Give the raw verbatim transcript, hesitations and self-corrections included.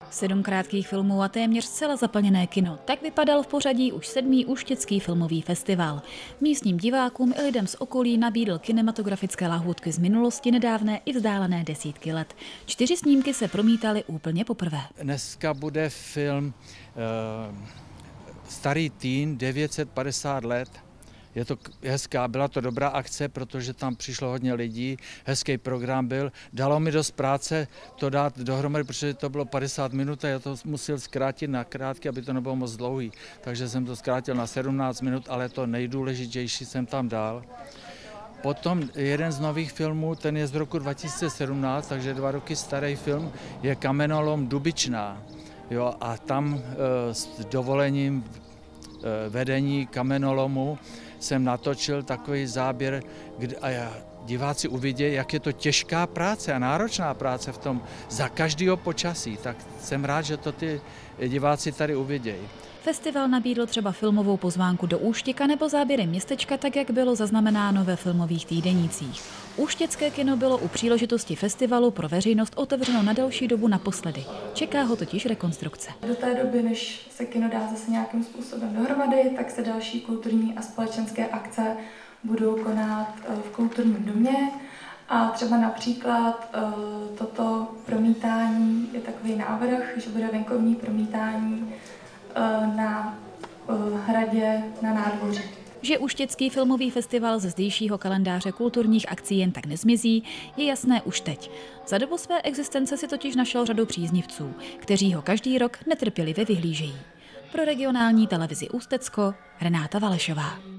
Sedm krátkých filmů a téměř zcela zaplněné kino. Tak vypadal v pořadí už sedmý Úštěcký filmový festival. Místním divákům i lidem z okolí nabídl kinematografické lahůdky z minulosti nedávné i vzdálené desítky let. Čtyři snímky se promítaly úplně poprvé. Dneska bude film uh, Starý Týn, devět set padesát let. Je to hezká, byla to dobrá akce, protože tam přišlo hodně lidí, hezký program byl. Dalo mi dost práce to dát dohromady, protože to bylo padesát minut a já to musel zkrátit na krátky, aby to nebylo moc dlouhý. Takže jsem to zkrátil na sedmnáct minut, ale to nejdůležitější jsem tam dal. Potom jeden z nových filmů, ten je z roku dva tisíce sedmnáct, takže dva roky starý film, je Kamenolom Dubičná. Jo, a tam e, s dovolením e, vedení kamenolomu jsem natočil takový záběr, kde a já, diváci uvidí, jak je to těžká práce a náročná práce v tom za každého počasí. Tak jsem rád, že to ty diváci tady uvidějí. Festival nabídl třeba filmovou pozvánku do Úštěka nebo záběry městečka, tak jak bylo zaznamenáno ve filmových týdenících. Úštěcké kino bylo u příležitosti festivalu pro veřejnost otevřeno na další dobu naposledy. Čeká ho totiž rekonstrukce. Do té doby, než se kino dá zase nějakým způsobem dohromady, tak se další kulturní a společenské akce budou konat v kulturním domě. A třeba například toto promítání je takový návrh, že bude venkovní promítání na hradě na nádvoří. Že Úštěcký filmový festival ze zdejšího kalendáře kulturních akcí jen tak nezmizí, je jasné už teď. Za dobu své existence si totiž našel řadu příznivců, kteří ho každý rok netrpělivě vyhlížejí. Pro regionální televizi Ústecko Renáta Valešová.